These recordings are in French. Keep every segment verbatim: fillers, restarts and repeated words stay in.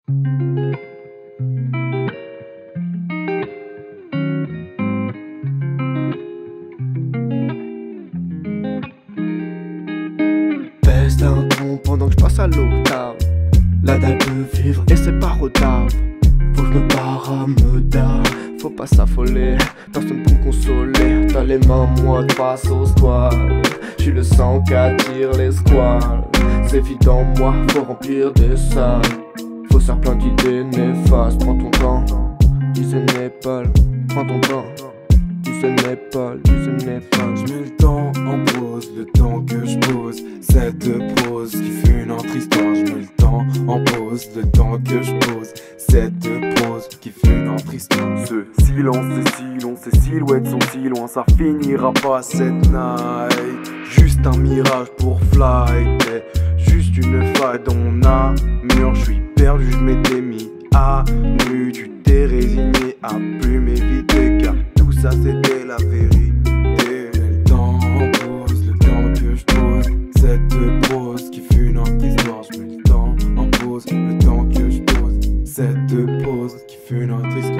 Baisse d'un ton pendant que je passe à l'octave. La dalle peut vivre et c'est pas retard. Faut que je me barre à me dar. Faut pas s'affoler, personne pour me consoler. T'as les mains moites face au squat. J'suis le sang qu'attire les squales. C'est vide en moi, faut remplir des salles. Faut faire plein d'idées néfastes. Prends ton temps, disais Népal. Prends ton temps, disais Népal, disais Népal. J'mets le temps en pause, le temps que je pose. Cette pause qui fut une autre histoire. J'mets le temps en pause, le temps que je pose. Cette pause qui fut une autre histoire. Ce silence, c'est si long, ces silhouettes sont si loin. Ça finira pas cette night. Juste un mirage pour fly. T'es juste une faille dans mon armure. J'suis perdu, j'm'étais mis à nu. Tu t'es résigné à plus m'éviter, car tout ça c'était la vérité. Le temps en pause, le temps que je pose. Cette pause qui fut une autre histoire. J'mets le temps en pause, le temps que je pose. Cette pause qui fut une autre histoire.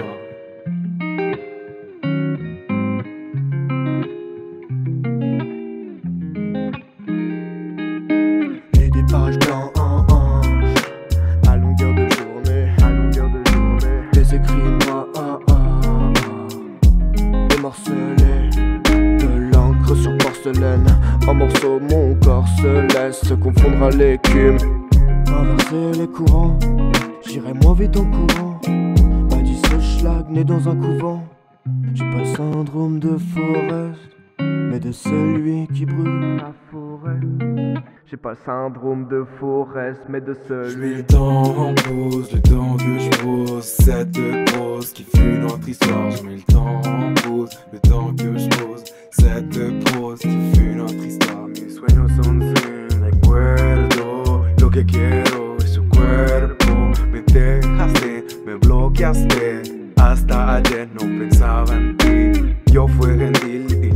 Et des pages blancs en hanche, à longueur de journée, à longueur de journée. Des écrits noirs, ah, ah, ah. Des morcelés, de l'encre sur porcelaine. En morceaux mon corps se laisse se confondre à l'écume. Inverser les courants, j'irai moins vite en courant. M'a dit ce schlag né dans un couvent. J'ai pas le syndrome de Forest, mais de celui qui brûle la forêt. J'ai pas le syndrome de Forest, mais de J'mets celui. le temps en pause, le temps que je pose. Cette pause qui fut une autre histoire. J'mets le temps en pause, le temps que je pose. Cette pause qui fut une autre histoire. Mis sueños son sin recuerdo. Lo que quiero es su cuerpo. Me dejaste, me bloqueaste. Hasta ayer no pensaba en ti. Yo fui gentil